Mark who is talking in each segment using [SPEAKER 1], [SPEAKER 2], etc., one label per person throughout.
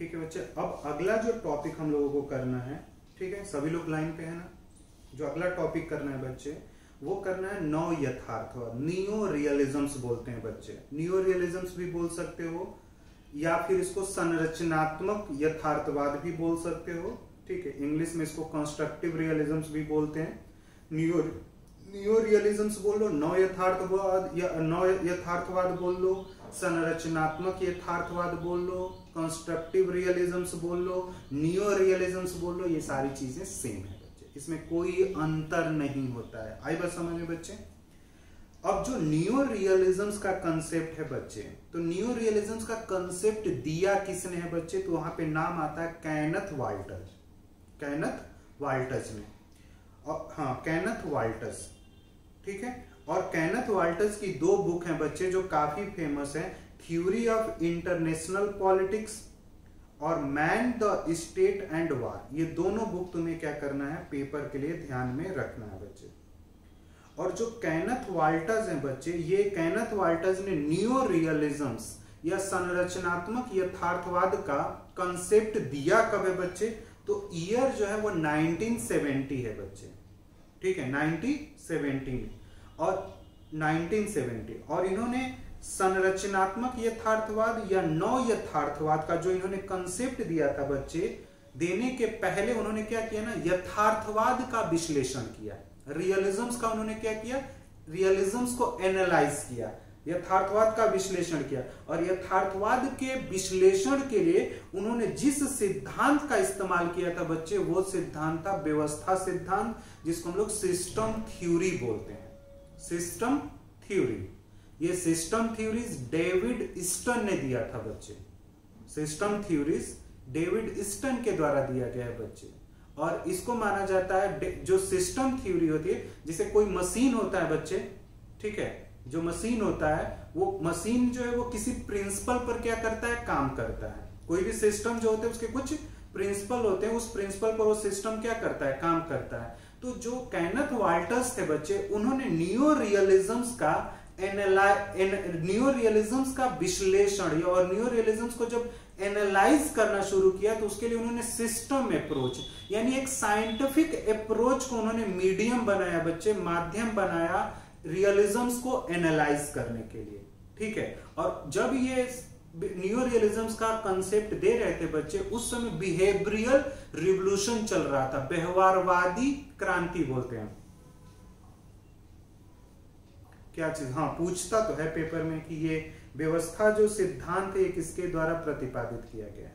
[SPEAKER 1] ठीक है बच्चे, अब अगला जो टॉपिक हम लोगों को करना है, ठीक है सभी लोग लाइन पे है ना, जो अगला टॉपिक करना है बच्चे वो करना है नव यथार्थवाद, नियो रियलिज्म्स बोलते हैं बच्चे, नियो रियलिज्म्स भी बोल सकते हो या फिर इसको संरचनात्मक यथार्थवाद भी बोल सकते हो, ठीक है। इंग्लिश में इसको कंस्ट्रक्टिव रियलिज्म्स भी बोलते हैं। नियो रियलिज्म्स बोल लो, नव यथार्थवाद या नव यथार्थवाद बोल लो, संरचनात्मक यथार्थवाद बोल लो, कंस्ट्रक्टिव रियलिज्म्स बोल लो, नियो रियलिज्म्स बोल लो, ये सारी चीजें सेम है बच्चे, इसमें कोई अंतर नहीं होता है। आई बात समझ में बच्चे। अब जो नियो रियलिज्म्स का कंसेप्ट है बच्चे, तो नियो रियलिज्म्स का कंसेप्ट दिया किसने है बच्चे, तो वहां पे नाम आता है केनेथ वाल्टज, केनेथ वाल्टज ने, हाँ केनेथ वाल्टज, ठीक है। और केनेथ वाल्टज की दो बुक हैं बच्चे जो काफी फेमस है, थ्योरी ऑफ इंटरनेशनल पॉलिटिक्स और man the state and war. ये दोनों बुक तुम्हें क्या करना है, पेपर के लिए ध्यान में रखना है बच्चे। और जो केनेथ वाल्टज हैं बच्चे, ये केनेथ वाल्टज ने नियो रियलिज्म्स या संरचनात्मक यथार्थवाद का कंसेप्ट दिया कब है बच्चे, तो ईयर जो है वो 1970 है बच्चे, ठीक है 1970 और इन्होंने संरचनात्मक यथार्थवाद या नव यथार्थवाद का जो इन्होंने कंसेप्ट दिया था बच्चे, देने के पहले उन्होंने क्या किया ना, यथार्थवाद का विश्लेषण किया, रियलिज्म्स का उन्होंने क्या किया, रियलिज्म्स को एनालाइज किया, यथार्थवाद का विश्लेषण किया। और यथार्थवाद के विश्लेषण के लिए उन्होंने जिस सिद्धांत का इस्तेमाल किया था बच्चे, वो सिद्धांत था व्यवस्था सिद्धांत, जिसको हम लोग सिस्टम थ्योरी बोलते हैं, सिस्टम थ्योरी। ये सिस्टम थ्योरीज डेविड ईस्टन ने दिया था बच्चे, सिस्टम थ्योरीज डेविड ईस्टन के द्वारा दिया गया है बच्चे। और इसको माना जाता है, जो सिस्टम थ्योरी होती है, जैसे कोई मशीन होता है बच्चे, ठीक है, जो मशीन होता है वो मशीन जो है वो किसी प्रिंसिपल पर क्या करता है, काम करता है। कोई भी सिस्टम जो होते हैं उसके कुछ प्रिंसिपल होते हैं, उस प्रिंसिपल पर वो सिस्टम क्या करता है, काम करता है। तो जो केनेथ वाल्टज थे बच्चे, उन्होंने नियो रियलिज्म्स का विश्लेषण और नियो रियलिज्म्स को जब एनालाइज करना शुरू किया, तो उसके लिए उन्होंने सिस्टम अप्रोच यानी एक साइंटिफिक अप्रोच को उन्होंने मीडियम बनाया बच्चे, माध्यम बनाया रियलिज्म्स को एनालाइज करने के लिए, ठीक है। और जब ये नियो रियलिज्म्स का कंसेप्ट दे रहे थे बच्चे, उस समय बिहेवियरल रिवॉल्यूशन चल रहा था, व्यवहारवादी क्रांति बोलते हैं। क्या चीज, हाँ पूछता तो है पेपर में कि ये व्यवस्था जो सिद्धांत है ये किसके द्वारा प्रतिपादित किया गया है,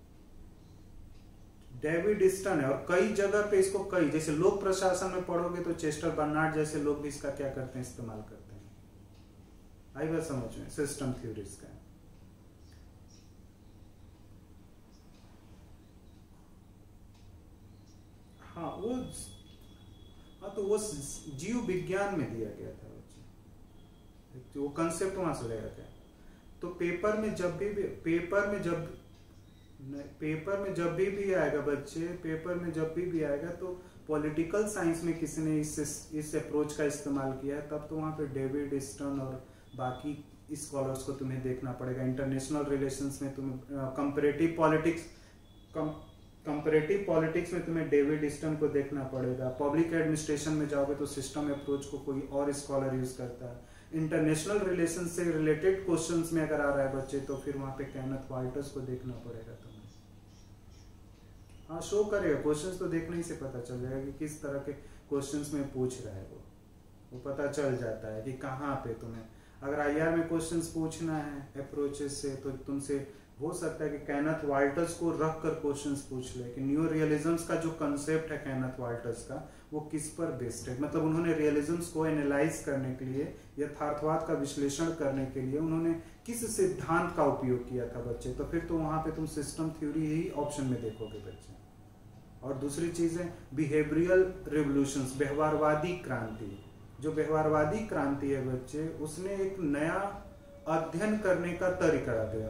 [SPEAKER 1] डेविड ईस्टन है। और कई जगह पे इसको कई, जैसे लोक प्रशासन में पढ़ोगे तो चेस्टर बर्नार्ड जैसे लोग भी इसका क्या करते हैं, इस्तेमाल करते हैं। आई बात समझ में, सिस्टम थ्योरीज का। हाँ तो वो जीव विज्ञान में दिया गया था बच्चे, तो वो कंसेप्ट वहां से लिया गया। तो पेपर में जब भी आएगा बच्चे, पेपर में जब भी आएगा तो पॉलिटिकल साइंस में किसी ने इस अप्रोच का इस्तेमाल किया है, तब तो वहां पे डेविड ईस्टन और बाकी स्कॉलर्स को तुम्हें देखना पड़ेगा। इंटरनेशनल रिलेशंस में तुम्हें कंपैरेटिव पॉलिटिक्स में तुम्हें डेविड ईस्टन को देखना पड़ेगा। पब्लिक एडमिनिस्ट्रेशन में जाओगे तो सिस्टम अप्रोच को कोई और स्कॉलर यूज करता है। इंटरनेशनल रिलेशन से रिलेटेड क्वेश्चंस में अगर आ रहा है बच्चे, तो फिर वहां पे केनेथ वाल्टज को देखना पड़ेगा तुम्हें। हाँ शो करेगा, क्वेश्चंस तो देखने ही से पता चल जाएगा कि किस तरह के क्वेश्चंस में पूछ रहा है, वो पता चल जाता है कि कहाँ पे तुम्हें, अगर आईआर में क्वेश्चंस पूछना है अप्रोचेस से, तो तुमसे हो सकता है कि केनेथ वाल्टज को रख कर क्वेश्चंस पूछ ले कि नियो रियलिज्म्स का जो कंसेप्ट है केनेथ वाल्टज का, वो किस पर बेस्ड है। मतलब उन्होंने रियलिज्म्स को एनालाइज करने के लिए, यथार्थवाद का विश्लेषण करने के लिए उन्होंने किस सिद्धांत का उपयोग किया था बच्चे। तो फिर तो वहां पे तुम सिस्टम थ्योरी ही ऑप्शन में देखोगे बच्चे। और दूसरी चीज है बिहेवियरल रिवॉल्यूशंस, व्यवहारवादी क्रांति। जो व्यवहारवादी क्रांति है बच्चे, उसने एक नया अध्ययन करने का तरीका दिया।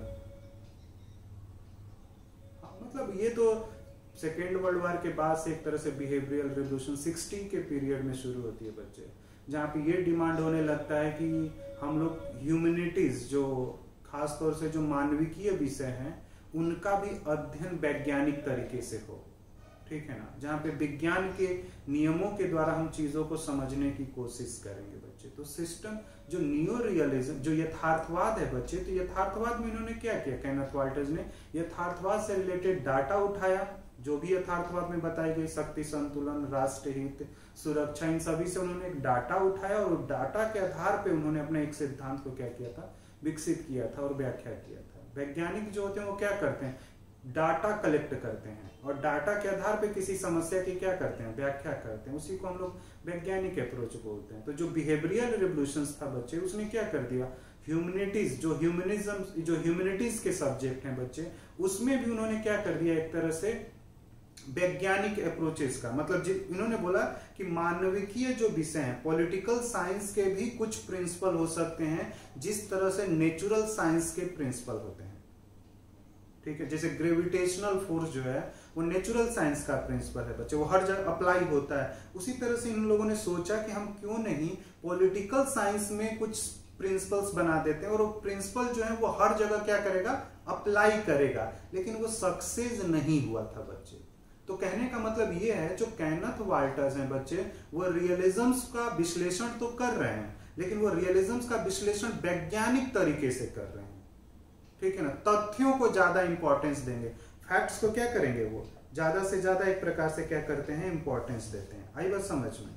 [SPEAKER 1] मतलब ये तो सेकेंड वर्ल्ड वॉर के बाद से एक तरह से बिहेवियरल रिवॉल्यूशन 60 के पीरियड में शुरू होती है बच्चे, जहाँ पे ये डिमांड होने लगता है कि हम लोग ह्यूमैनिटीज, जो खास तौर से जो मानविकीय विषय हैं, उनका भी अध्ययन वैज्ञानिक तरीके से हो, ठीक है ना, जहाँ पे विज्ञान के नियमों के द्वारा हम चीजों को समझने की कोशिश करेंगे बच्चे। तो सिस्टम जो नियो रियलिज्म, जो यथार्थवाद है बच्चे, तो यथार्थवाद में इन्होंने क्या किया, केनेथ वाल्टर्स ने यथार्थवाद से रिलेटेड डाटा उठाया, जो भी यथार्थवाद में बताई गई शक्ति संतुलन, राष्ट्रहित, सुरक्षा, इन सभी से उन्होंने एक डाटा उठाया और डाटा के आधार पे उन्होंने अपने एक सिद्धांत को क्या किया था, विकसित किया था और व्याख्या किया था। वैज्ञानिक जो होते हैं वो क्या करते हैं, डाटा कलेक्ट करते हैं और डाटा के आधार पे किसी समस्या की क्या करते हैं, व्याख्या करते हैं। उसी को हम लोग वैज्ञानिक अप्रोच बोलते हैं। तो जो बिहेवियरल रिवोल्यूशंस था बच्चे, उसने क्या कर दिया, ह्यूमैनिटीज, जो ह्यूमैनिटीज के सब्जेक्ट हैं बच्चे, उसमें भी उन्होंने क्या कर दिया, एक तरह से वैज्ञानिक अप्रोचेस का मतलब इन्होंने बोला कि मानविकीय जो विषय हैं, पॉलिटिकल साइंस के भी कुछ प्रिंसिपल हो सकते हैं जिस तरह से नेचुरल साइंस के प्रिंसिपल होते हैं, ठीक है। जैसे ग्रेविटेशनल फोर्स जो है वो नेचुरल साइंस का प्रिंसिपल है बच्चे, वो हर जगह अप्लाई होता है। उसी तरह से इन लोगों ने सोचा कि हम क्यों नहीं पॉलिटिकल साइंस में कुछ प्रिंसिपल्स बना देते हैं और वो प्रिंसिपल जो है वो हर जगह क्या करेगा, अप्लाई करेगा, लेकिन वो सक्सेस नहीं हुआ था बच्चे। तो कहने का मतलब ये है, जो केनेथ वाल्टर्स हैं बच्चे, वो रियलिज्म्स का विश्लेषण तो कर रहे हैं, लेकिन वो रियलिज्म्स का विश्लेषण वैज्ञानिक तरीके से कर रहे हैं, ठीक है ना। तथ्यों को ज्यादा इंपॉर्टेंस देंगे, फैक्ट्स को क्या करेंगे, वो ज्यादा से ज्यादा एक प्रकार से क्या करते हैं, इंपॉर्टेंस देते हैं। आई बात समझ में,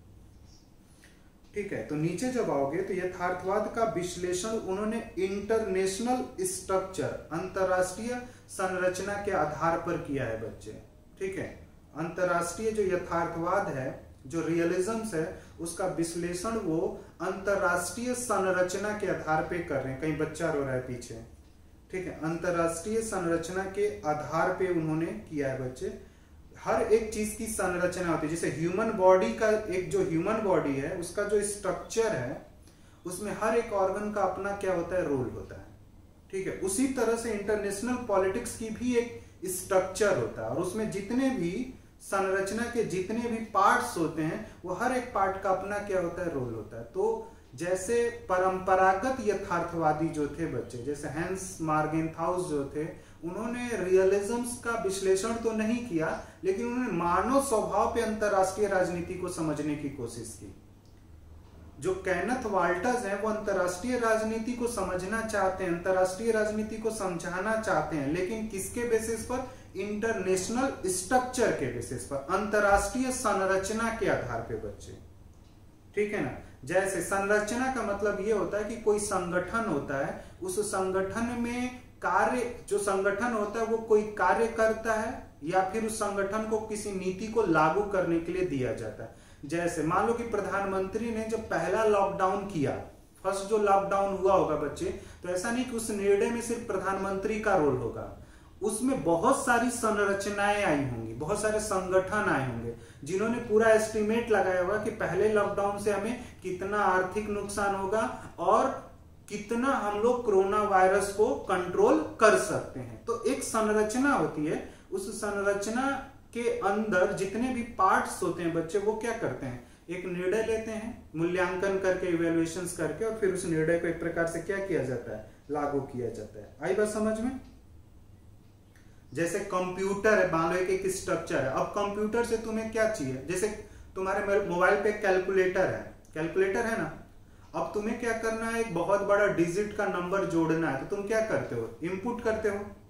[SPEAKER 1] ठीक है। तो नीचे जब आओगे तो यथार्थवाद का विश्लेषण उन्होंने इंटरनेशनल स्ट्रक्चर, अंतरराष्ट्रीय संरचना के आधार पर किया है बच्चे, ठीक है। अंतरराष्ट्रीय जो यथार्थवाद है, जो रियलिज्म्स है, उसका विश्लेषण वो अंतरराष्ट्रीय संरचना के आधार पे कर रहे हैं। कहीं बच्चा रो रहा है पीछे, ठीक है। अंतरराष्ट्रीय संरचना के आधार पे उन्होंने किया है बच्चे। हर एक चीज की संरचना होती है, जैसे ह्यूमन बॉडी का, एक जो ह्यूमन बॉडी है उसका जो स्ट्रक्चर है, उसमें हर एक ऑर्गन का अपना क्या होता है, रोल होता है, ठीक है। उसी तरह से इंटरनेशनल पॉलिटिक्स की भी एक स्ट्रक्चर होता है और उसमें जितने भी संरचना के जितने भी पार्ट्स होते हैं, वो हर एक पार्ट का अपना क्या होता है, रोल होता है। तो जैसे परंपरागत यथार्थवादी जो थे बच्चे, जैसे हैंस मार्गेनथाउस जो थे, उन्होंने रियलिज्म्स का विश्लेषण तो नहीं किया, लेकिन उन्होंने मानव स्वभाव पे अंतरराष्ट्रीय राजनीति को समझने की कोशिश की। जो केनेथ वाल्टर्स हैं वो अंतरराष्ट्रीय राजनीति को समझना चाहते हैं, अंतरराष्ट्रीय राजनीति को समझाना चाहते हैं, लेकिन किसके बेसिस पर, इंटरनेशनल स्ट्रक्चर के बेसिस पर, अंतरराष्ट्रीय संरचना के आधार पे बच्चे, ठीक है ना। जैसे संरचना का मतलब ये होता है कि कोई संगठन होता है, उस संगठन में कार्य, जो संगठन होता है वो कोई कार्य करता है या फिर उस संगठन को किसी नीति को लागू करने के लिए दिया जाता है। जैसे मान लो कि प्रधानमंत्री ने जब पहला लॉकडाउन किया, फर्स्ट जो लॉकडाउन हुआ होगा बच्चे, तो ऐसा नहीं कि उस निर्णय में सिर्फ प्रधानमंत्री का रोल होगा, उसमें बहुत सारी संरचनाएं आई होंगी, बहुत सारे संगठन आए होंगे जिन्होंने पूरा एस्टिमेट लगाया होगा कि पहले लॉकडाउन से हमें कितना आर्थिक नुकसान होगा और कितना हम लोग कोरोना वायरस को कंट्रोल कर सकते हैं। तो एक संरचना होती है, उस संरचना के अंदर जितने भी पार्ट्स होते हैं बच्चे, वो क्या करते हैं, एक निर्णय लेते हैं, मूल्यांकन करके, इवैल्यूएशंस करके, और फिर उस निर्णय को एक प्रकार से क्या किया जाता है, लागू किया जाता है। आई बात समझ में। जैसे कंप्यूटर है, मान लो एक स्ट्रक्चर है, अब कंप्यूटर से तुम्हें क्या चाहिए, जैसे तुम्हारे मोबाइल पे कैलकुलेटर है, कैलकुलेटर है ना, अब तुम्हें क्या करना है, एक बहुत बड़ा डिजिट का नंबर जोड़ना है, तो तुम क्या करते हो, इनपुट करते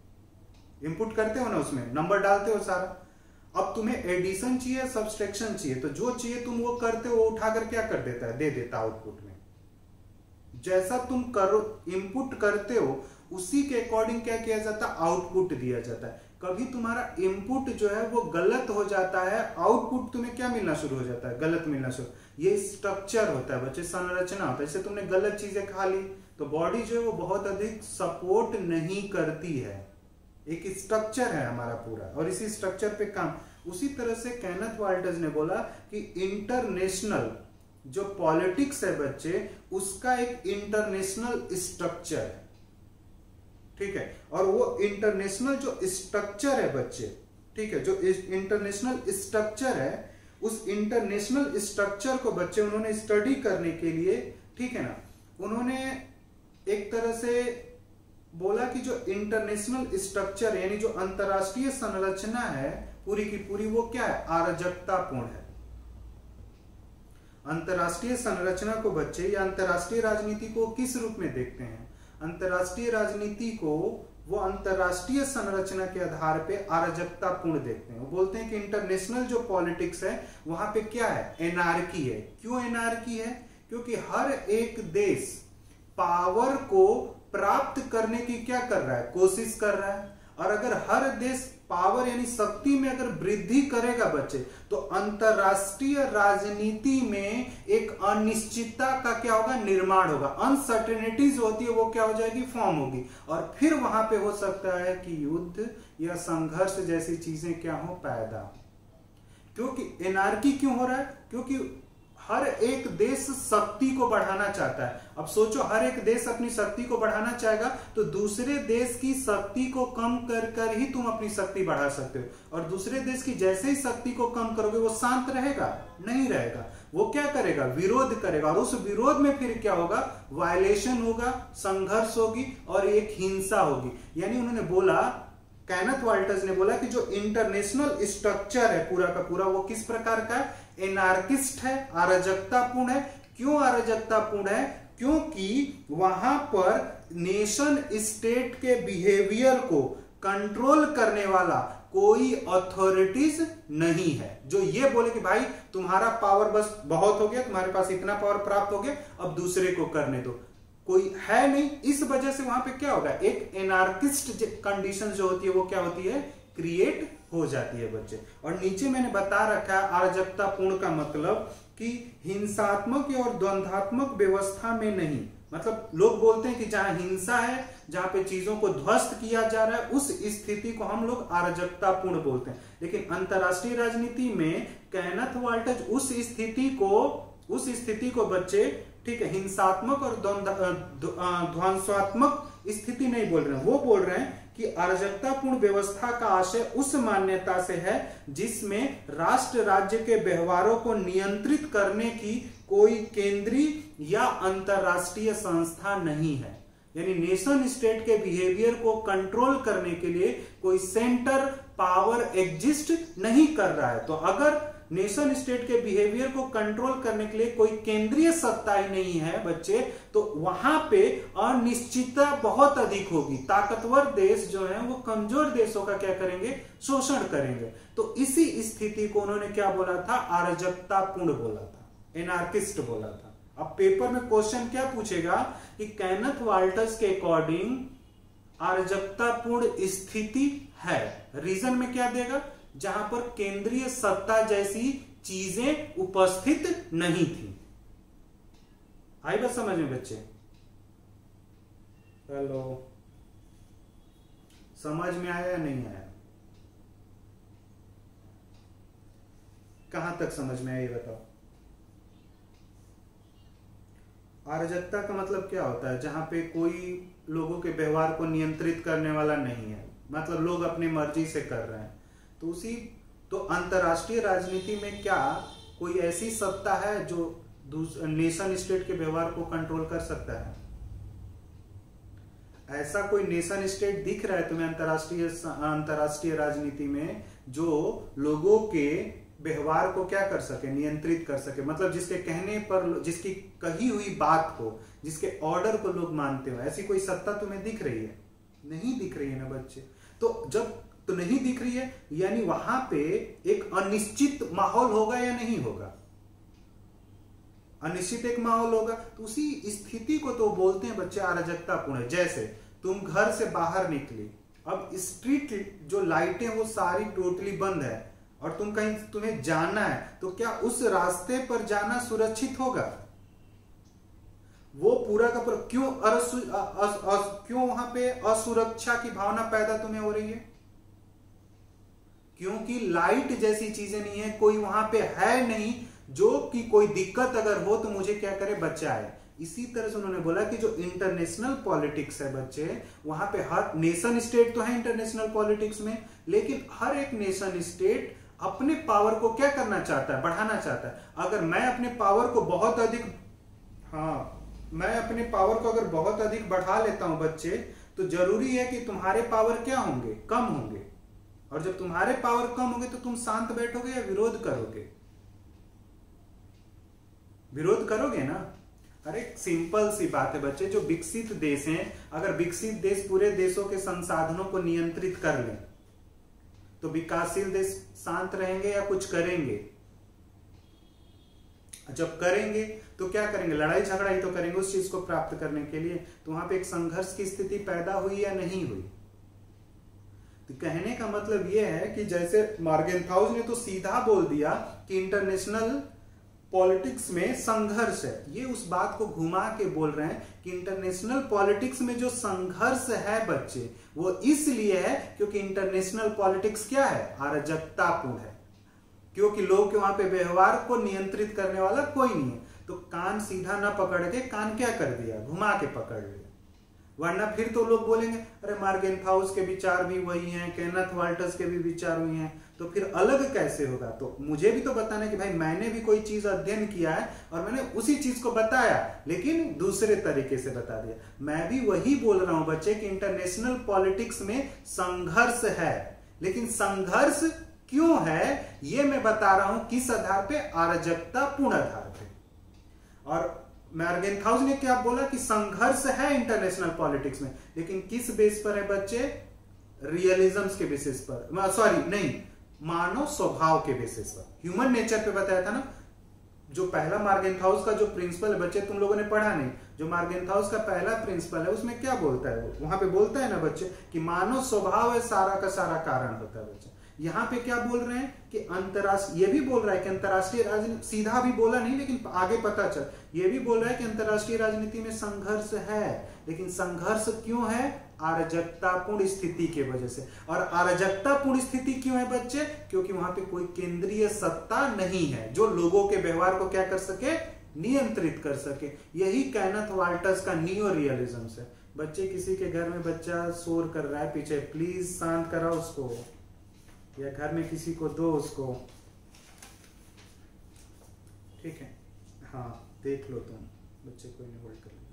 [SPEAKER 1] हो ना, उसमें नंबर डालते हो सारा। अब तुम्हें एडिशन चाहिए, सब्सट्रैक्शन चाहिए, तो जो चाहिए तुम वो करते हो, वो उठाकर क्या कर देता है, दे देता आउटपुट में। जैसा तुम करो, इनपुट करते हो, उसी के अकॉर्डिंग क्या किया जाता है, आउटपुट दिया जाता है। कभी तुम्हारा इनपुट जो है वो गलत हो जाता है, आउटपुट तुम्हें क्या मिलना शुरू हो जाता है, गलत मिलना शुरू। ये स्ट्रक्चर होता है बच्चे, संरचना होता है। जैसे तुमने गलत चीजें खा ली तो बॉडी जो है वो बहुत अधिक सपोर्ट नहीं करती है, एक स्ट्रक्चर है हमारा पूरा, और इसी स्ट्रक्चर पे काम। उसी तरह से केनेथ वाल्टर्स ने बोला कि इंटरनेशनल जो पॉलिटिक्स है बच्चे, उसका एक इंटरनेशनल स्ट्रक्चर है, ठीक है। और वो इंटरनेशनल जो स्ट्रक्चर है बच्चे, ठीक है, जो इंटरनेशनल स्ट्रक्चर है, उस इंटरनेशनल स्ट्रक्चर को बच्चे उन्होंने स्टडी करने के लिए, ठीक है ना, उन्होंने एक तरह से बोला कि जो इंटरनेशनल स्ट्रक्चर यानी जो अंतरराष्ट्रीय संरचना है पूरी की पूरी वो क्या है, अराजकतापूर्ण है। अंतरराष्ट्रीय संरचना को बच्चे या अंतरराष्ट्रीय राजनीति को किस रूप में देखते हैं? अंतरराष्ट्रीय राजनीति को वो अंतरराष्ट्रीय संरचना के आधार पे अराजकतापूर्ण देखते हैं। वो बोलते हैं कि इंटरनेशनल जो पॉलिटिक्स है वहां पे क्या है, एनार्की है। क्यों एनार्की है? क्योंकि हर एक देश पावर को प्राप्त करने की क्या कर रहा है, कोशिश कर रहा है। और अगर हर देश पावर यानी शक्ति में अगर वृद्धि करेगा बच्चे, तो अंतरराष्ट्रीय राजनीति में एक अनिश्चितता का क्या होगा, निर्माण होगा। अनसर्टेनिटीज होती है वो क्या हो जाएगी, फॉर्म होगी। और फिर वहां पे हो सकता है कि युद्ध या संघर्ष जैसी चीजें क्या हो, पैदा हो। क्योंकि एनार्की क्यों हो रहा है? क्योंकि हर एक देश शक्ति को बढ़ाना चाहता है। अब सोचो, हर एक देश अपनी शक्ति को बढ़ाना चाहेगा तो दूसरे देश की शक्ति को कम कर कर ही तुम अपनी शक्ति बढ़ा सकते हो। और दूसरे देश की जैसे ही शक्ति को कम करोगे वो शांत रहेगा? नहीं रहेगा। वो क्या करेगा, विरोध करेगा। और उस विरोध में फिर क्या होगा, वायलेशन होगा, संघर्ष होगी और एक हिंसा होगी। यानी उन्होंने बोला, केनेथ वाल्टर्स ने बोला कि जो इंटरनेशनल स्ट्रक्चर है पूरा का पूरा वो किस प्रकार का है, एनार्किस्ट है, अराजकतापूर्ण है। क्यों अराजकतापूर्ण है? क्योंकि वहां पर नेशन स्टेट के बिहेवियर को कंट्रोल करने वाला कोई अथॉरिटीज नहीं है जो ये बोले कि भाई तुम्हारा पावर बस बहुत हो गया, तुम्हारे पास इतना पावर प्राप्त हो गया, अब दूसरे को करने दो। कोई है नहीं। इस वजह से वहां पे क्या होगा, एक एनार्किस्ट कंडीशन जो होती है वो क्या होती है, क्रिएट हो जाती है बच्चे। और नीचे मैंने बता रखा है अराजकतापूर्ण का मतलब कि हिंसात्मक और द्वंद्वात्मक व्यवस्था में नहीं। मतलब लोग बोलते हैं कि जहां हिंसा है, जहां पे चीजों को ध्वस्त किया जा रहा है, उस स्थिति को हम लोग अराजकतापूर्ण बोलते हैं। लेकिन अंतरराष्ट्रीय राजनीति में केनेथ वाल्टर्स उस स्थिति को बच्चे, ठीक है, हिंसात्मक और ध्वंसात्मक स्थिति नहीं बोल रहे हैं। वो बोल रहे हैं कि अराजकतापूर्ण व्यवस्था का आशय उस मान्यता से है जिसमें राष्ट्र राज्य के व्यवहारों को नियंत्रित करने की कोई केंद्रीय या अंतरराष्ट्रीय संस्था नहीं है। यानी नेशन स्टेट के बिहेवियर को कंट्रोल करने के लिए कोई सेंटर पावर एग्जिस्ट नहीं कर रहा है। तो अगर नेशन स्टेट के बिहेवियर को कंट्रोल करने के लिए कोई केंद्रीय सत्ता ही नहीं है बच्चे, तो वहां पे अनिश्चितता बहुत अधिक होगी। ताकतवर देश जो है वो कमजोर देशों का क्या करेंगे, शोषण करेंगे। तो इसी स्थिति को उन्होंने क्या बोला था, अराजकतापूर्ण बोला था, एनार्किस्ट बोला था। अब पेपर में क्वेश्चन क्या पूछेगा कि केनेथ वाल्टर्स के अकॉर्डिंग अराजकतापूर्ण स्थिति है, रीजन में क्या देगा, जहां पर केंद्रीय सत्ता जैसी चीजें उपस्थित नहीं थी। आई बात समझ में बच्चे? हेलो, समझ में आया या नहीं आया? कहां तक समझ में आया ये बताओ। अराजकता का मतलब क्या होता है, जहां पे कोई लोगों के व्यवहार को नियंत्रित करने वाला नहीं है, मतलब लोग अपनी मर्जी से कर रहे हैं। तो अंतरराष्ट्रीय राजनीति में क्या कोई ऐसी सत्ता है जो नेशन स्टेट के व्यवहार को कंट्रोल कर सकता है? ऐसा कोई नेशन स्टेट दिख रहा है तुम्हें अंतरराष्ट्रीय राजनीति में जो लोगों के व्यवहार को क्या कर सके, नियंत्रित कर सके? मतलब जिसके कहने पर, जिसकी कही हुई बात को, जिसके ऑर्डर को लोग मानते हो, ऐसी कोई सत्ता तुम्हें दिख रही है? नहीं दिख रही है ना बच्चे। तो जब तो नहीं दिख रही है, यानी वहां पे एक अनिश्चित माहौल होगा या नहीं होगा? अनिश्चित एक माहौल होगा। तो उसी स्थिति को तो बोलते हैं बच्चे अराजकतापूर्ण है। जैसे तुम घर से बाहर निकली, अब स्ट्रीट जो लाइटें वो सारी टोटली बंद है और तुम्हें जाना है, तो क्या उस रास्ते पर जाना सुरक्षित होगा? वो पूरा का पूरा क्यों वहां पे असुरक्षा की भावना पैदा तुम्हें हो रही है? क्योंकि लाइट जैसी चीजें नहीं है, कोई वहां पे है नहीं जो कि कोई दिक्कत अगर हो तो मुझे क्या करे, बचाए। इसी तरह से उन्होंने बोला कि जो इंटरनेशनल पॉलिटिक्स है बच्चे, वहां पे हर नेशन स्टेट तो है इंटरनेशनल पॉलिटिक्स में, लेकिन हर एक नेशन स्टेट अपने पावर को क्या करना चाहता है, बढ़ाना चाहता है। अगर मैं अपने पावर को बहुत अधिक बढ़ा लेता हूं बच्चे, तो जरूरी है कि तुम्हारे पावर क्या होंगे, कम होंगे। और जब तुम्हारे पावर कम होंगे तो तुम शांत बैठोगे या विरोध करोगे? विरोध करोगे ना। अरे सिंपल सी बात है बच्चे, जो विकसित देश हैं, अगर विकसित देश पूरे देशों के संसाधनों को नियंत्रित कर लें तो विकासशील देश शांत रहेंगे या कुछ करेंगे? जब करेंगे तो क्या करेंगे? लड़ाई झगड़ा ही तो करेंगे उस चीज को प्राप्त करने के लिए। तो वहां पे एक संघर्ष की स्थिति पैदा हुई या नहीं हुई? तो कहने का मतलब यह है कि जैसे मार्गेनथाउस ने तो सीधा बोल दिया कि इंटरनेशनल पॉलिटिक्स में संघर्ष है, ये उस बात को घुमा के बोल रहे हैं कि इंटरनेशनल पॉलिटिक्स में जो संघर्ष है बच्चे, वो इसलिए है क्योंकि इंटरनेशनल पॉलिटिक्स क्या है? अराजकतापूर्ण है, क्योंकि लोग के वहां पे व्यवहार को नियंत्रित करने वाला कोई नहीं है। तो कान सीधा ना पकड़ के कान क्या कर दिया? घुमा के पकड़ लिया। वरना फिर तो लोग बोलेंगे अरे मार्गेनथाउस के विचार भी वही हैं, केनेथ वाल्टर्स के भी विचार वही हैं, तो फिर अलग कैसे होगा? तो मुझे भी तो बताना है कि भाई मैंने भी कोई चीज अध्ययन किया है और मैंने उसी चीज को बताया, लेकिन दूसरे तरीके से बता दिया। मैं भी वही बोल रहा हूं बच्चे कि इंटरनेशनल पॉलिटिक्स में संघर्ष है, लेकिन संघर्ष क्यों है ये मैं बता रहा हूं। किस आधार पे? अराजकतापूर्ण आधार पे। और मार्गेनथाउस ने क्या बोला कि संघर्ष है इंटरनेशनल पॉलिटिक्स में, लेकिन किस बेस पर है बच्चे? रियलिज्म्स के बेसिस पर, सॉरी नहीं, मानव स्वभाव के बेसिस पर, ह्यूमन नेचर पे बताया था ना। जो पहला मार्गेनथाउस का जो प्रिंसिपल है बच्चे, तुम लोगों ने पढ़ा नहीं, जो मार्गेनथाउस का पहला प्रिंसिपल है उसमें क्या बोलता है? वो वहां पे बोलता है ना बच्चे कि मानव स्वभाव है सारा का सारा कारण होता है बच्चे। यहां पे क्या बोल रहे हैं कि अंतरराष्ट्रीय, ये भी बोल रहा है कि अंतरराष्ट्रीय राजनीति, सीधा भी बोला नहीं लेकिन आगे पता चल, ये भी बोल रहा है कि अंतरराष्ट्रीय राजनीति में संघर्ष है, लेकिन संघर्ष क्यों है? अराजकतापूर्ण स्थिति की वजह से। और अराजकतापूर्ण स्थिति क्यों है बच्चे? क्योंकि वहां पे कोई केंद्रीय सत्ता नहीं है जो लोगों के व्यवहार को क्या कर सके? नियंत्रित कर सके। यही केनेथ वाल्टर्स का नियो रियलिज्म है बच्चे। किसी के घर में बच्चा शोर कर रहा है पीछे, प्लीज शांत कराओ उसको, या घर में किसी को दो उसको, ठीक है? हाँ देख लो तुम, बच्चे कोई नहीं, होल्ड कर लो।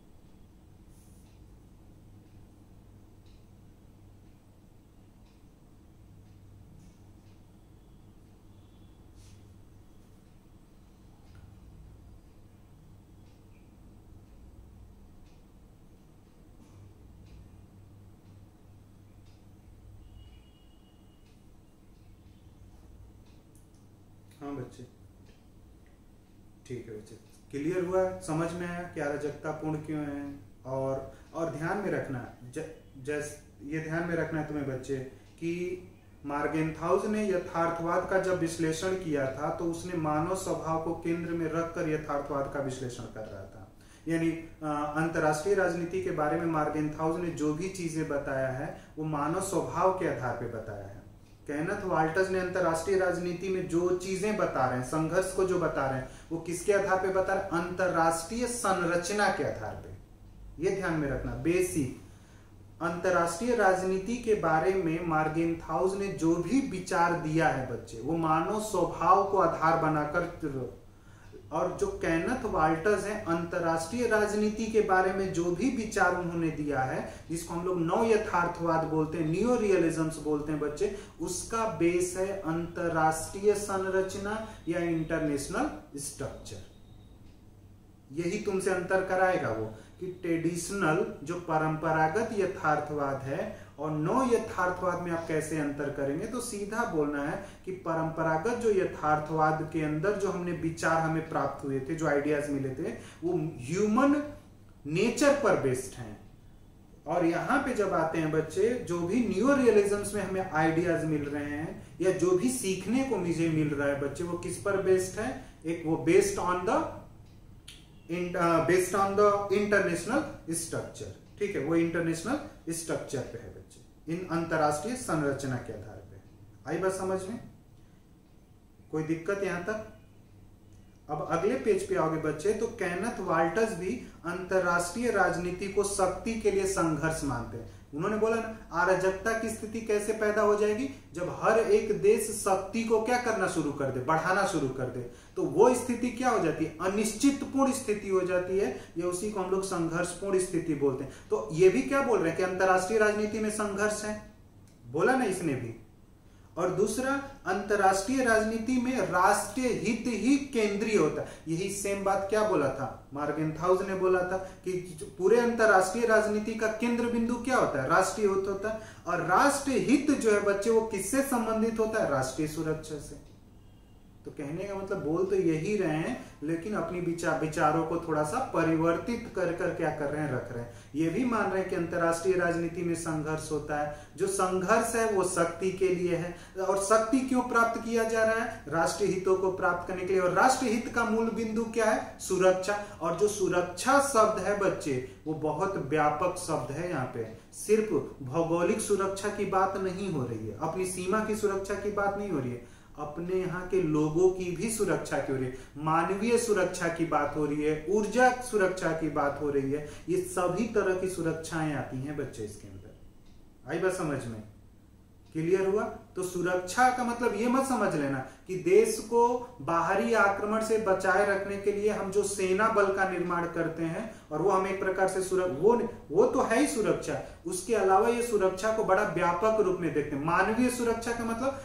[SPEAKER 1] हाँ बच्चे ठीक है बच्चे, क्लियर हुआ? समझ में आया कि अराजकतापूर्ण क्यों है? और ध्यान में रखना, ये ध्यान में रखना है तुम्हें बच्चे कि मार्गेनथाउस ने यथार्थवाद का जब विश्लेषण किया था तो उसने मानव स्वभाव को केंद्र में रखकर यथार्थवाद का विश्लेषण कर रहा था। यानी अंतरराष्ट्रीय राजनीति के बारे में मार्गेनथाउस ने जो भी चीजें बताया है वो मानव स्वभाव के आधार पर बताया है। केनेथ वाल्टर्स ने अंतरराष्ट्रीय राजनीति में जो चीजें बता रहे हैं, संघर्ष को जो बता रहे हैं, वो किसके आधार पे बता रहे हैं? अंतरराष्ट्रीय संरचना के आधार पे। ये ध्यान में रखना, बेसिक अंतरराष्ट्रीय राजनीति के बारे में मार्गेनथाउस ने जो भी विचार दिया है बच्चे, वो मानव स्वभाव को आधार बनाकर, और जो केनेथ वाल्टर्स हैं अंतरराष्ट्रीय राजनीति के बारे में जो भी विचार उन्होंने दिया है, जिसको हम लोग नव यथार्थवाद बोलते हैं, नियो रियलिज्म्स बोलते हैं बच्चे, उसका बेस है अंतरराष्ट्रीय संरचना या इंटरनेशनल स्ट्रक्चर। यही तुमसे अंतर कराएगा वो कि ट्रेडिशनल जो परंपरागत यथार्थवाद है और नव यथार्थवाद में आप कैसे अंतर करेंगे। तो सीधा बोलना है कि परंपरागत जो यथार्थवाद के अंदर जो हमने विचार हमें प्राप्त हुए थे, जो आइडियाज मिले थे, वो ह्यूमन नेचर पर बेस्ड हैं। और यहां पे जब आते हैं बच्चे, जो भी न्यू रियलिज्म्स में हमें आइडियाज मिल रहे हैं या जो भी सीखने को मुझे मिल रहा है बच्चे, वो किस पर बेस्ड है? एक वो based on the international structure, ठीक है? वो इंटरनेशनल स्ट्रक्चर पे है बच्चे, इन अंतरराष्ट्रीय संरचना के आधार पे। आई बात समझ में? कोई दिक्कत यहां तक? अब अगले पेज पे आओगे बच्चे तो केनेथ वाल्टर्स भी अंतरराष्ट्रीय राजनीति को शक्ति के लिए संघर्ष मानते हैं। उन्होंने बोला ना अराजकता की स्थिति कैसे पैदा हो जाएगी, जब हर एक देश शक्ति को क्या करना शुरू कर दे, बढ़ाना शुरू कर दे, तो वो स्थिति क्या हो जाती है, अनिश्चितपूर्ण स्थिति हो जाती है। ये उसी को हम लोग संघर्षपूर्ण स्थिति बोलते हैं। तो ये भी क्या बोल रहे हैं कि अंतरराष्ट्रीय राजनीति में संघर्ष है, बोला ना इसने भी। और दूसरा, अंतरराष्ट्रीय राजनीति में राष्ट्रीय हित ही केंद्रीय होता है। यही सेम बात क्या बोला था, मार्गेनथाउज ने बोला था कि पूरे अंतरराष्ट्रीय राजनीति का केंद्र बिंदु क्या होता है, राष्ट्रीय हित होता है। और राष्ट्रीय हित जो है बच्चे वो किससे संबंधित होता है, राष्ट्रीय सुरक्षा से। तो कहने का मतलब बोल तो यही रहे हैं, लेकिन अपनी विचारों को थोड़ा सा परिवर्तित कर क्या कर रहे हैं, रख रहे हैं। ये भी मान रहे हैं कि अंतरराष्ट्रीय राजनीति में संघर्ष होता है। जो संघर्ष है वो शक्ति के लिए है। और शक्ति क्यों प्राप्त किया जा रहा है, राष्ट्रीय हितों को प्राप्त करने के लिए। और राष्ट्रीय हित का मूल बिंदु क्या है, सुरक्षा। और जो सुरक्षा शब्द है बच्चे, वो बहुत व्यापक शब्द है। यहाँ पे सिर्फ भौगोलिक सुरक्षा की बात नहीं हो रही है, अपनी सीमा की सुरक्षा की बात नहीं हो रही है, अपने यहाँ के लोगों की भी सुरक्षा की हो रही है, मानवीय सुरक्षा की बात हो रही है, ऊर्जा सुरक्षा की बात हो रही है। ये सभी तरह की सुरक्षाएं आती हैं बच्चे इसके अंदर। आई बात समझ में, क्लियर हुआ। तो सुरक्षा का मतलब ये मत समझ लेना कि देश को बाहरी आक्रमण से बचाए रखने के लिए हम जो सेना बल का निर्माण करते हैं और वो हम एक प्रकार से वो तो है ही सुरक्षा। उसके अलावा ये सुरक्षा को बड़ा व्यापक रूप में देखते हैं। मानवीय सुरक्षा का मतलब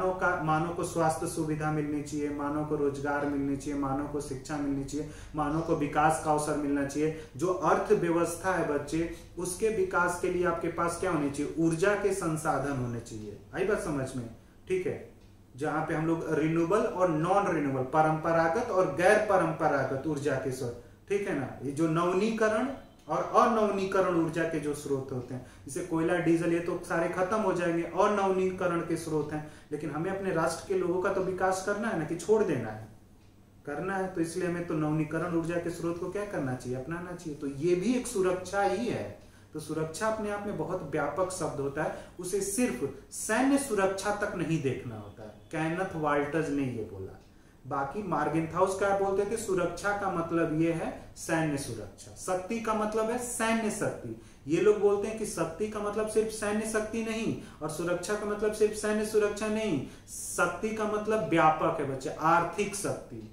[SPEAKER 1] मानव को स्वास्थ्य सुविधा मिलनी चाहिए, मानव को रोजगार मिलनी चाहिए, मानव को शिक्षा मिलनी चाहिए, मानव को विकास का अवसर मिलना चाहिए। जो अर्थव्यवस्था है बच्चे, उसके विकास के लिए आपके पास क्या होनी चाहिए, ऊर्जा के संसाधन होने चाहिए। आई बात समझ में, ठीक है। जहां पे हम लोग रिन्यूएबल और नॉन रिन्यूएबल, परंपरागत और गैर परंपरागत ऊर्जा के स्रोत, ठीक है ना, ये जो नवीनीकरण और अनवीनीकरण ऊर्जा के जो स्रोत होते हैं, जैसे कोयला, डीजल, ये तो सारे खत्म हो जाएंगे, और नवीनीकरण के स्रोत हैं। लेकिन हमें अपने राष्ट्र के लोगों का तो विकास करना है ना, कि छोड़ देना है, करना है। तो इसलिए हमें तो नवीनीकरण ऊर्जा के स्रोत को क्या करना चाहिए, अपनाना चाहिए। तो ये भी एक सुरक्षा ही है। तो सुरक्षा अपने आप में बहुत व्यापक शब्द होता है, उसे सिर्फ सैन्य सुरक्षा तक नहीं देखना होता है। केनेथ वाल्टज ने ये बोला। बाकी मार्गेनथाउस क्या बोलते थे, सुरक्षा का मतलब ये है सैन्य सुरक्षा, शक्ति का मतलब है सैन्य शक्ति। ये लोग बोलते हैं कि शक्ति का मतलब सिर्फ सैन्य शक्ति नहीं, और सुरक्षा का मतलब सिर्फ सैन्य सुरक्षा नहीं। शक्ति का मतलब व्यापक है बच्चे, आर्थिक शक्ति,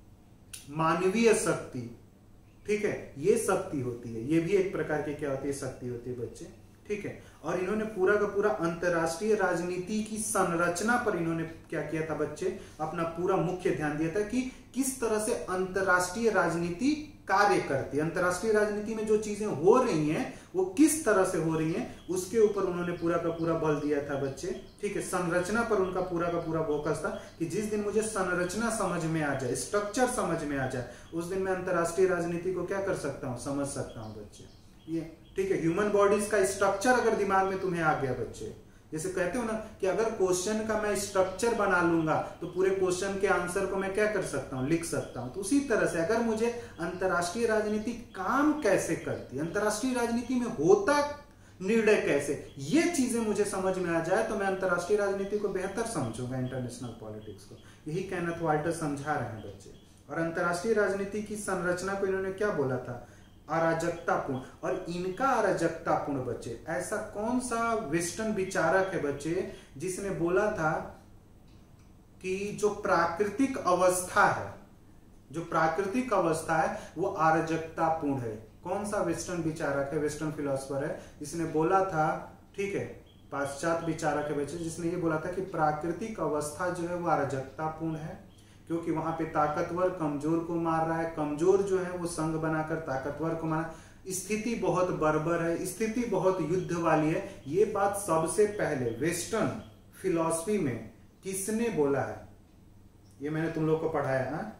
[SPEAKER 1] मानवीय शक्ति, ठीक है, ये शक्ति होती है। ये भी एक प्रकार की क्या होती है, शक्ति होती है बच्चे, ठीक है। और इन्होंने पूरा का पूरा अंतरराष्ट्रीय राजनीति की संरचना पर इन्होंने क्या किया था बच्चे, अपना पूरा मुख्य ध्यान दिया था कि किस तरह से अंतरराष्ट्रीय राजनीति कार्य करती है, अंतरराष्ट्रीय राजनीति में जो चीजें हो रही हैं वो किस तरह से हो रही हैं, उसके ऊपर उन्होंने पूरा का पूरा बल दिया था बच्चे, ठीक है। संरचना पर उनका पूरा का पूरा फोकस था कि जिस दिन मुझे संरचना समझ में आ जाए, स्ट्रक्चर समझ में आ जाए, उस दिन मैं अंतरराष्ट्रीय राजनीति को क्या कर सकता हूँ, समझ सकता हूँ बच्चे, ये ठीक है। ह्यूमन बॉडीज का स्ट्रक्चर अगर दिमाग में तुम्हें आ गया बच्चे, जैसे कहते हो ना कि अगर क्वेश्चन का मैं स्ट्रक्चर बना लूंगा तो पूरे क्वेश्चन के आंसर को मैं क्या कर सकता हूं, लिख सकता हूं। तो उसी तरह से अगर मुझे अंतरराष्ट्रीय राजनीति काम कैसे करती है, अंतरराष्ट्रीय राजनीति में होता निर्णय कैसे, ये चीजें मुझे समझ में आ जाए तो मैं अंतरराष्ट्रीय राजनीति को बेहतर समझूंगा, इंटरनेशनल पॉलिटिक्स को। यही केनेथ वाल्टज समझा रहे हैं बच्चे। और अंतरराष्ट्रीय राजनीति की संरचना को इन्होंने क्या बोला था, अराजकतापूर्ण। और इनका अराजकतापूर्ण बच्चे, ऐसा कौन सा वेस्टर्न विचारक है बच्चे जिसने बोला था कि जो प्राकृतिक अवस्था है, जो प्राकृतिक अवस्था है वो अराजकतापूर्ण है। कौन सा वेस्टर्न विचारक है, वेस्टर्न फिलोसफर है जिसने बोला था, ठीक है, पाश्चात्य विचारक है बच्चे, जिसने ये बोला था कि प्राकृतिक अवस्था जो है वो अराजकतापूर्ण है, क्योंकि वहां पे ताकतवर कमजोर को मार रहा है, कमजोर जो है वो संग बनाकर ताकतवर को मार, स्थिति बहुत बर्बर है, स्थिति बहुत युद्ध वाली है। ये बात सबसे पहले वेस्टर्न फिलॉसफी में किसने बोला है, ये मैंने तुम लोग को पढ़ाया है।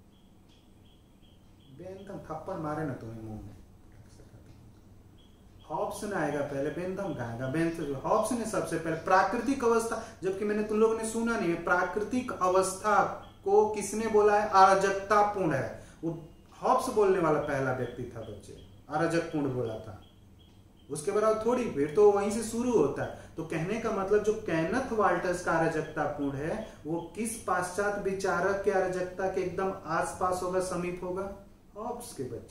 [SPEAKER 1] बेंदम थप्पड़ मारे ना तुम्हें मुंह में, हॉब्स ने आएगा पहले, बेंदम खाएगा। हॉब्स ने सबसे पहले प्राकृतिक अवस्था, जबकि मैंने तुम लोगों ने सुना नहीं, प्राकृतिक अवस्था को किसने बोला है, अराजकतापूर्ण है। वो हॉब्स बोलने वाला पहला व्यक्ति था बच्चे, अराजकपूर्ण बोला था। उसके बाद थोड़ी फिर तो वहीं से शुरू होता है। तो कहने का मतलब जो केनेथ वाल्टज का अराजकतापूर्ण है वो किस पाश्चात्य विचारक के अराजकता के एकदम आसपास होगा, समीप होगा, हॉब्स के बच्चे।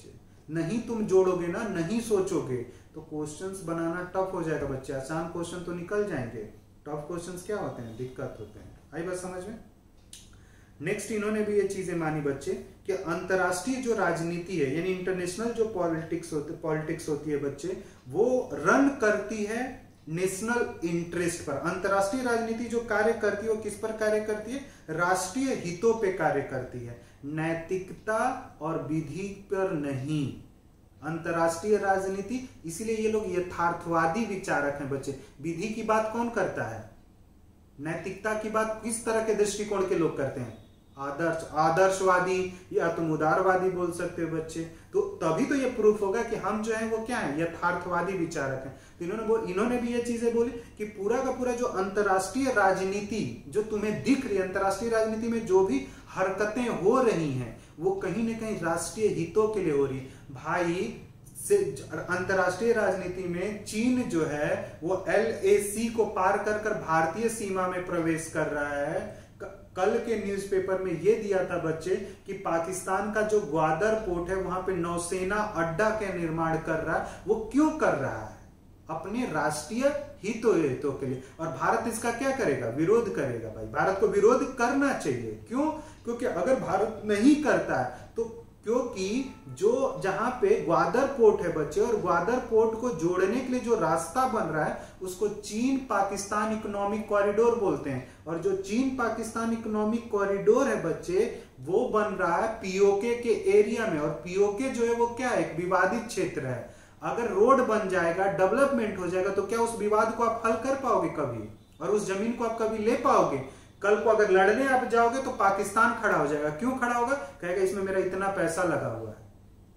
[SPEAKER 1] नहीं तुम जोड़ोगे ना, नहीं सोचोगे तो क्वेश्चंस बनाना टफ हो जाएगा बच्चे। आसान क्वेश्चन तो निकल जाएंगे, टफ क्वेश्चंस क्या होते हैं, दिक्कत होते हैं। आई बात समझ में। नेक्स्ट इन्होंने भी ये चीजें मानी बच्चे कि अंतरराष्ट्रीय जो राजनीति है यानी इंटरनेशनल जो पॉलिटिक्स होती है बच्चे, वो रन करती है नेशनल इंटरेस्ट पर। अंतरराष्ट्रीय राजनीति जो कार्य करती है वो किस पर कार्य करती है, राष्ट्रीय हितों पे कार्य करती है, नैतिकता और विधि पर नहीं। अंतरराष्ट्रीय राजनीति, इसीलिए ये लोग यथार्थवादी विचारक हैं बच्चे। विधि की बात कौन करता है, नैतिकता की बात किस तरह के दृष्टिकोण के लोग करते हैं, आदर्शवादी या तुम उदारवादी बोल सकते हो बच्चे। तो तभी तो ये प्रूफ होगा कि हम जो है वो क्या है, यथार्थवादी विचारक हैं। तो इन्होंने भी ये चीजें बोली कि पूरा का पूरा जो अंतरराष्ट्रीय राजनीति जो तुम्हें दिख रही है, अंतरराष्ट्रीय राजनीति में जो भी हरकतें हो रही हैं वो कहीं ना कहीं राष्ट्रीय हितों के लिए हो रही है। भाई से अंतरराष्ट्रीय राजनीति में चीन जो है वो LAC को पार कर कर भारतीय सीमा में प्रवेश कर रहा है। कल के न्यूज़पेपर में ये दिया था बच्चे कि पाकिस्तान का जो ग्वादर पोर्ट है वहां पे नौसेना अड्डा का निर्माण कर रहा है। वो क्यों कर रहा है, अपने राष्ट्रीय हितों के लिए। और भारत इसका क्या करेगा, विरोध करेगा। भाई भारत को विरोध करना चाहिए। क्यों, क्योंकि अगर भारत नहीं करता है तो, क्योंकि जो जहां पे ग्वादर पोर्ट है बच्चे और ग्वादर पोर्ट को जोड़ने के लिए जो रास्ता बन रहा है उसको चीन पाकिस्तान इकोनॉमिक कॉरिडोर बोलते हैं। और जो चीन पाकिस्तान इकोनॉमिक कॉरिडोर है बच्चे वो बन रहा है POK के एरिया में। और POK जो है वो क्या है, एक विवादित क्षेत्र है। अगर रोड बन जाएगा, डेवलपमेंट हो जाएगा तो क्या उस विवाद को आप हल कर पाओगे कभी, और उस जमीन को आप कभी ले पाओगे। कल को अगर लड़ने आप जाओगे तो पाकिस्तान खड़ा हो जाएगा। क्यों खड़ा होगा, कहेगा इसमें मेरा इतना पैसा लगा हुआ है।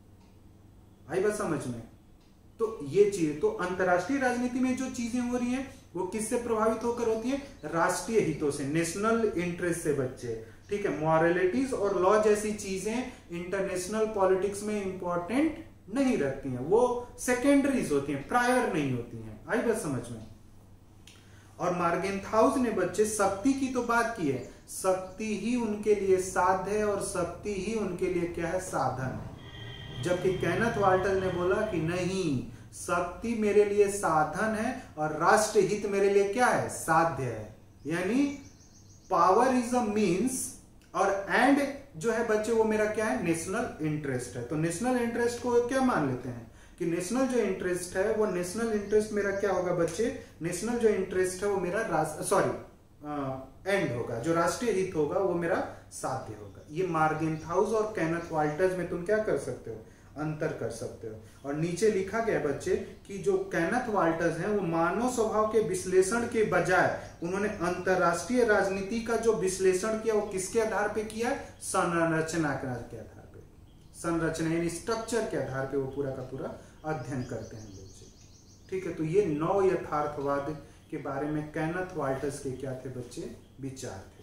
[SPEAKER 1] आई बात समझ में। तो ये चीज, तो अंतरराष्ट्रीय राजनीति में जो चीजें हो रही हैं वो किससे प्रभावित होकर होती है, राष्ट्रीय हितों से, नेशनल इंटरेस्ट से बच्चे। ठीक है, मॉरलिटीज और लॉ जैसी चीजें इंटरनेशनल पॉलिटिक्स में इंपॉर्टेंट नहीं रखती हैं, वो सेकेंडरीज होती हैं, प्रायर नहीं होती हैं। आई बात समझ में। और मार्गेनथाउस ने बच्चे शक्ति की तो बात की है, शक्ति ही उनके लिए साध्य है और शक्ति ही उनके लिए क्या है, साधन है। जबकि केनेथ वाल्टर ने बोला कि नहीं, शक्ति मेरे लिए साधन है और राष्ट्र हित मेरे लिए क्या है, साध्य है। यानी पावर इज अ मीन्स और एंड जो है बच्चे वो मेरा क्या है, नेशनल इंटरेस्ट है। तो नेशनल इंटरेस्ट को क्या मान लेते हैं कि नेशनल जो इंटरेस्ट है वो, नेशनल इंटरेस्ट मेरा क्या होगा बच्चे, नेशनल जो इंटरेस्ट है वो मेरा एंड होगा, जो राष्ट्रीय हित होगा वो मेरा साध्य होगा। ये मार्गेनथाउस और केनेथ वाल्टर्स में तुम क्या कर सकते हो, अंतर कर सकते हो। और नीचे लिखा गया बच्चे कि जो केनेथ वाल्टर्स हैं वो मानव स्वभाव के विश्लेषण के बजाय उन्होंने अंतरराष्ट्रीय राजनीति का जो विश्लेषण किया वो किसके आधार पे किया, संरचना के आधार पे, संरचना यानी स्ट्रक्चर के आधार पे वो पूरा का पूरा अध्ययन करते हैं बच्चे। ठीक है, तो ये 9 यथार्थवाद के बारे में केनेथ वाल्टर्स के क्या थे बच्चे, विचार थे।